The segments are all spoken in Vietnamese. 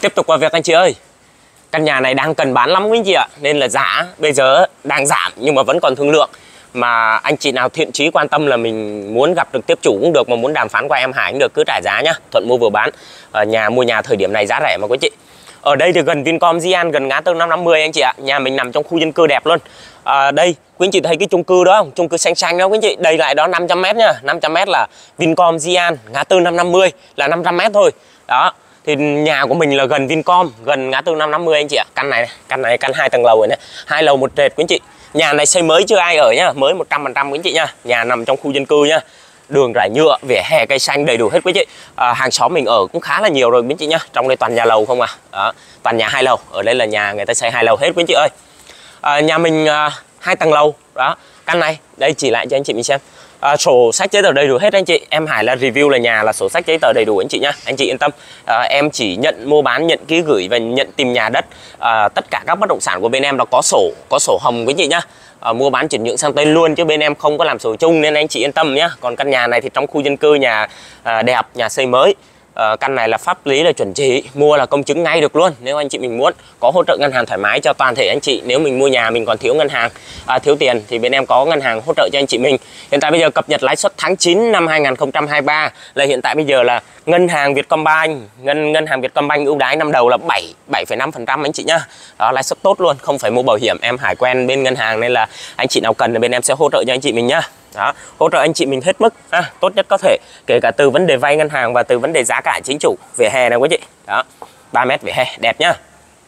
Tiếp tục qua việc anh chị ơi. Căn nhà này đang cần bán lắm quý anh chị ạ. Nên là giá bây giờ đang giảm nhưng mà vẫn còn thương lượng. Mà anh chị nào thiện chí quan tâm là mình muốn gặp trực tiếp chủ cũng được, mà muốn đàm phán qua em Hải cũng được, cứ trả giá nhá. Thuận mua vừa bán. Mua nhà thời điểm này giá rẻ mà quý anh chị. Ở đây thì gần Vincom Di An, gần ngã tư 550 anh chị ạ. Nhà mình nằm trong khu dân cư đẹp luôn. Đây quý anh chị thấy cái chung cư đó không? Chung cư xanh xanh đó quý anh chị. Đây lại đó 500m nhá. 500m là Vincom Di An, ngã tư 550 là 500m thôi. Đó. Thì nhà của mình là gần Vincom, gần ngã tư 550 anh chị ạ. Căn này căn 2 tầng lầu rồi này, 2 lầu 1 trệt quý anh chị. Nhà này xây mới chưa ai ở nhá, mới 100% quý anh chị nhá. Nhà nằm trong khu dân cư nhá. Đường rải nhựa, vỉa hè cây xanh đầy đủ hết quý anh chị. Hàng xóm mình ở cũng khá là nhiều rồi quý anh chị nhá. Trong đây toàn nhà lầu không à. Đó, toàn nhà 2 lầu. Ở đây là nhà người ta xây 2 lầu hết quý anh chị ơi. Nhà mình 2 tầng lầu. Đó, căn này đây chỉ lại cho anh chị mình xem. Sổ sách giấy tờ đầy đủ hết anh chị. Em Hải là review là nhà là sổ sách giấy tờ đầy đủ anh chị nhá. Anh chị yên tâm. Em chỉ nhận mua bán, nhận ký gửi và nhận tìm nhà đất. Tất cả các bất động sản của bên em là có sổ hồng quý anh chị nhá. Mua bán chuyển nhượng sang tên luôn chứ bên em không có làm sổ chung, nên anh chị yên tâm nhé. Còn căn nhà này thì trong khu dân cư, nhà đẹp, nhà xây mới. Căn này là pháp lý là chuẩn chỉ, mua là công chứng ngay được luôn nếu anh chị mình muốn. Có hỗ trợ ngân hàng thoải mái cho toàn thể anh chị. Nếu mình mua nhà mình còn thiếu ngân hàng, thiếu tiền thì bên em có ngân hàng hỗ trợ cho anh chị mình. Hiện tại bây giờ cập nhật lãi suất tháng 9 năm 2023 là hiện tại bây giờ là ngân hàng Vietcombank, ngân hàng Vietcombank ưu đãi năm đầu là 7,5% anh chị nhá. Đó, lãi suất tốt luôn, không phải mua bảo hiểm. Em Hải quen bên ngân hàng nên là anh chị nào cần thì bên em sẽ hỗ trợ cho anh chị mình nhá. Đó, hỗ trợ anh chị mình hết mức tốt nhất có thể, kể cả từ vấn đề vay ngân hàng và từ vấn đề giá cả chính chủ. Vỉa hè này quý chị. Đó, 3m vỉa hè đẹp nhá.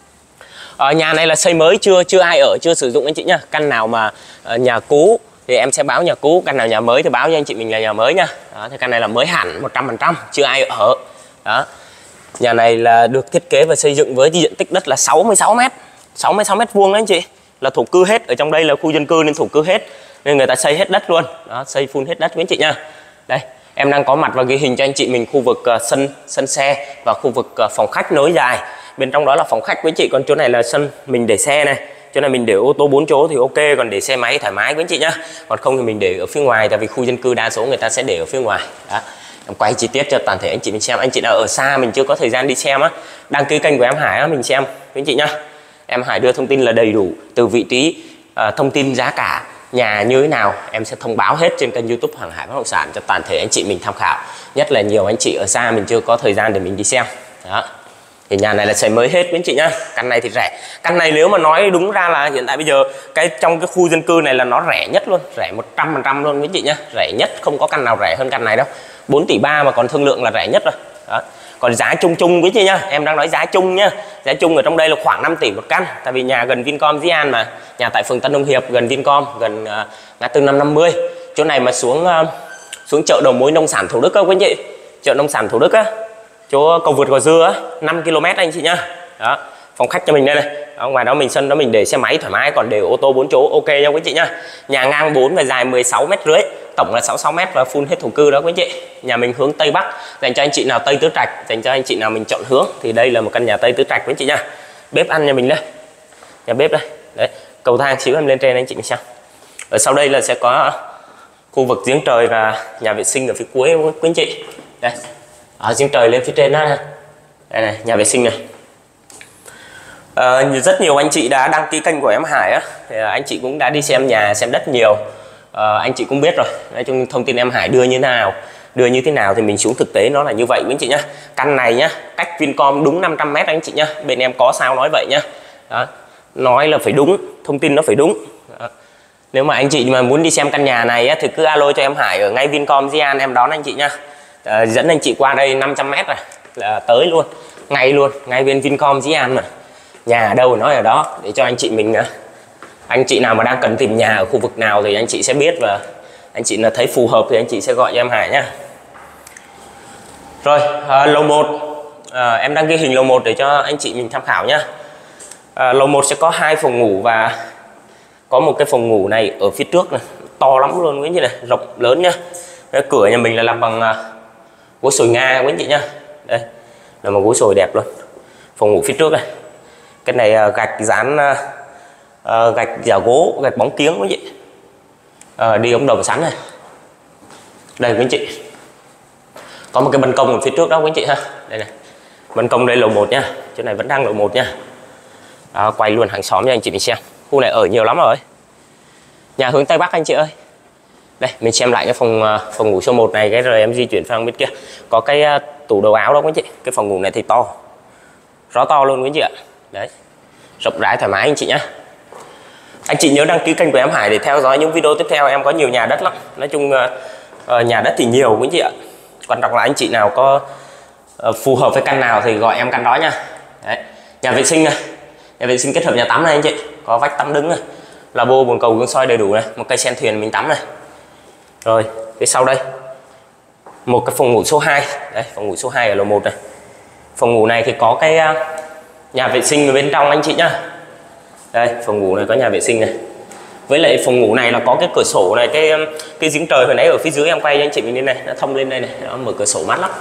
Nhà này là xây mới, chưa ai ở, chưa sử dụng anh chị nhá. Căn nào mà nhà cũ thì em sẽ báo nhà cũ, căn nào nhà mới thì báo cho anh chị mình là nhà mới nhá. Đó, thì căn này là mới hẳn 100%, chưa ai ở. Đó, nhà này là được thiết kế và xây dựng với diện tích đất là 66m, 66m² anh chị. Là thổ cư hết, ở trong đây là khu dân cư nên thổ cư hết, nên người ta xây hết đất luôn. Đó, xây full hết đất quý anh chị nha. Đây, em đang có mặt và ghi hình cho anh chị mình khu vực sân xe và khu vực phòng khách nối dài. Bên trong đó là phòng khách quý anh chị, còn chỗ này là sân mình để xe này. Chỗ này mình để ô tô 4 chỗ thì ok, còn để xe máy thoải mái quý anh chị nhá. Còn không thì mình để ở phía ngoài, tại vì khu dân cư đa số người ta sẽ để ở phía ngoài. Đó, em quay chi tiết cho toàn thể anh chị mình xem. Anh chị nào ở xa mình chưa có thời gian đi xem á, đăng ký kênh của em Hải á, mình xem quý anh chị nhá. Em Hải đưa thông tin là đầy đủ, từ vị trí, thông tin giá cả nhà như thế nào em sẽ thông báo hết trên kênh YouTube Hoàng Hải Bất Động Sản cho toàn thể anh chị mình tham khảo. Nhất là nhiều anh chị ở xa mình chưa có thời gian để mình đi xem. Đó, thì nhà này là xây mới hết quý anh chị nhá. Căn này thì rẻ. Căn này nếu mà nói đúng ra là hiện tại bây giờ trong cái khu dân cư này là nó rẻ nhất luôn, rẻ 100% luôn quý anh chị nhá. Rẻ nhất, không có căn nào rẻ hơn căn này đâu. 4,3 tỷ mà còn thương lượng là rẻ nhất rồi. Đó. Còn giá chung quý chị nhá, em đang nói giá chung nhá. Giá chung ở trong đây là khoảng 5 tỷ một căn, tại vì nhà gần Vincom Di An mà, nhà tại phường Tân Đông Hiệp, gần Vincom, gần ngã tư 550. Chỗ này mà xuống chợ đầu mối nông sản Thủ Đức á quý anh chị, chợ nông sản Thủ Đức á, chỗ cầu vượt Gò Dưa á, 5 km anh chị nhá. Đó, phòng khách cho mình đây này. Đó, ngoài đó mình sân đó mình để xe máy thoải mái, còn để ô tô 4 chỗ ok nha quý chị nhá. Nhà ngang 4 và dài 16,5 m, tổng là 66m và full hết thổ cư đó quý chị. Nhà mình hướng Tây Bắc, dành cho anh chị nào Tây Tứ Trạch, dành cho anh chị nào mình chọn hướng thì đây là một căn nhà Tây Tứ Trạch quý chị nha. Bếp ăn nhà mình đây, nhà bếp đây. Đấy, cầu thang xíu em lên trên anh chị mình xem. Ở sau đây là sẽ có khu vực giếng trời và nhà vệ sinh ở phía cuối quý anh chị. Đây, ở giếng trời lên phía trên đó. Đây này, nhà vệ sinh này. Rất nhiều anh chị đã đăng ký kênh của em Hải á, thì anh chị cũng đã đi xem nhà, xem đất nhiều. Anh chị cũng biết rồi, nói chung thông tin em Hải đưa như thế nào thì mình xuống thực tế nó là như vậy quý anh chị nhá. Căn này nhá, cách Vincom đúng 500m anh chị nhá. Bên em có sao nói vậy nhá. Đó, nói là phải đúng, thông tin nó phải đúng. Đó. Nếu mà anh chị mà muốn đi xem căn nhà này á, thì cứ alo cho em Hải ở ngay Vincom Di An, em đón anh chị nhá. Dẫn anh chị qua đây 500m rồi là tới luôn, ngay bên Vincom Di An mà. Nhà ở đâu nói ở đó để cho anh chị mình nữa. Anh chị nào mà đang cần tìm nhà ở khu vực nào thì anh chị sẽ biết, và anh chị nào thấy phù hợp thì anh chị sẽ gọi cho em Hải nhá. Rồi, lầu 1, em đang ghi hình lầu 1 để cho anh chị mình tham khảo nhá. Lầu 1 sẽ có 2 phòng ngủ và có một cái phòng ngủ này ở phía trước này, to lắm luôn quý anh chị này, rộng lớn nhá. Cái cửa nhà mình là làm bằng gỗ sồi Nga quý anh chị nhá. Đây, là một gỗ sồi đẹp luôn. Phòng ngủ phía trước này. Cái này gạch dán, gạch giả gỗ, gạch bóng kiếng quý anh chị. Đi ống đồng sẵn này. Đây quý anh chị. Có một cái ban công ở phía trước đó quý anh chị ha. Đây này. Văn Công đây lầu 1 nhá, chỗ này vẫn đang lầu 1 nhá. Đó, quay luôn hàng xóm cho anh chị mình xem. Khu này ở nhiều lắm rồi. Nhà hướng Tây Bắc anh chị ơi. Đây, mình xem lại cái phòng ngủ số 1 này, cái rồi em di chuyển sang bên kia. Có cái tủ đầu áo đó quý anh chị. Cái phòng ngủ này thì to. Rõ to luôn quý anh chị ạ. Đấy. Rộng rãi thoải mái anh chị nhá. Anh chị nhớ đăng ký kênh của em Hải để theo dõi những video tiếp theo. Em có nhiều nhà đất lắm. Nói chung nhà đất thì nhiều quý anh chị ạ. Quan trọng là anh chị nào có phù hợp với căn nào thì gọi em căn đó nha. Đấy. Nhà vệ sinh này, nhà vệ sinh kết hợp nhà tắm này anh chị, có vách tắm đứng này, lavabo, bồn cầu, gương soi đầy đủ này, một cây sen thuyền mình tắm này. Rồi phía sau đây một cái phòng ngủ số 2. Đấy, phòng ngủ số 2 ở lầu 1 này. Phòng ngủ này thì có cái nhà vệ sinh ở bên trong anh chị nhá. Đây, phòng ngủ này có nhà vệ sinh này. Với lại phòng ngủ này là có cái cửa sổ này, cái giếng trời hồi nãy ở phía dưới em quay cho anh chị mình lên này, nó thông lên đây này, nó mở cửa sổ mát lắm.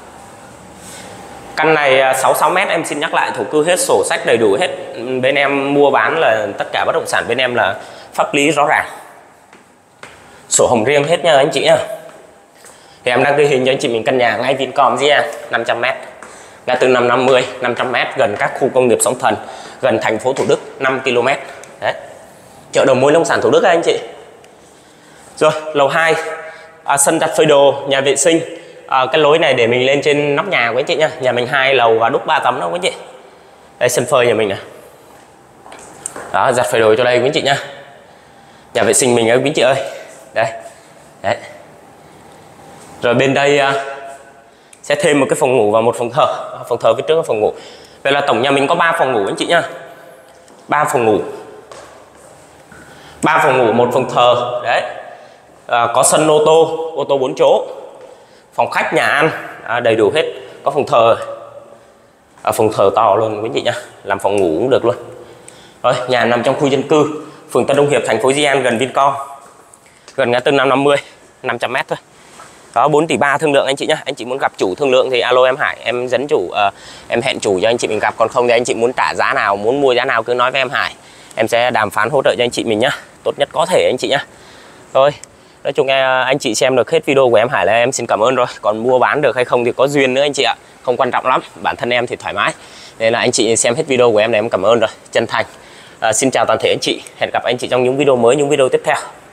Căn này 66 m, em xin nhắc lại thổ cư hết, sổ sách đầy đủ hết. Bên em mua bán là tất cả bất động sản bên em là pháp lý rõ ràng. Sổ hồng riêng hết nha anh chị nhá. Thì em đang ghi hình cho anh chị mình căn nhà ngay Vincom nha, 500 m. Ngã tư 550, 500 m, gần các khu công nghiệp Sóng Thần, gần thành phố Thủ Đức, 5 km. Đấy. Chợ đầu mối nông sản Thủ Đức anh chị. Rồi, lầu 2, sân đặt phơi đồ, nhà vệ sinh. Cái lối này để mình lên trên nóc nhà của anh chị nhá. Nhà mình 2 lầu và đúc 3 tấm đó quý anh chị. Đây sân phơi nhà mình này. Đó, giặt phơi đồ cho đây quý anh chị nhá. Nhà vệ sinh mình ơi quý anh chị ơi. Đây. Đấy. Rồi bên đây sẽ thêm một cái phòng ngủ và một phòng thờ. Phòng thờ phía trước là phòng ngủ. Vậy là tổng nhà mình có 3 phòng ngủ anh chị nhá. 3 phòng ngủ. 3 phòng ngủ, 1 phòng thờ. Đấy. Có sân ô tô 4 chỗ. Phòng khách, nhà ăn đầy đủ hết. Có phòng thờ. Phòng thờ to luôn quý anh chị nhá. Làm phòng ngủ cũng được luôn. Rồi, nhà nằm trong khu dân cư, phường Tân Đông Hiệp, thành phố Di An, gần Vincom. Gần ngã tư 550, 500 m thôi. Đó, 4,3 tỷ thương lượng anh chị nhá. Anh chị muốn gặp chủ thương lượng thì alo em Hải, em dẫn chủ, em hẹn chủ cho anh chị mình gặp. Còn không thì anh chị muốn trả giá nào, muốn mua giá nào cứ nói với em Hải, em sẽ đàm phán hỗ trợ cho anh chị mình nhá, tốt nhất có thể anh chị nhá. Rồi, nói chung anh chị xem được hết video của em Hải là em xin cảm ơn rồi. Còn mua bán được hay không thì có duyên nữa anh chị ạ, không quan trọng lắm, bản thân em thì thoải mái. Nên là anh chị xem hết video của em là em cảm ơn rồi, chân thành. Xin chào toàn thể anh chị, hẹn gặp anh chị trong những video mới, những video tiếp theo.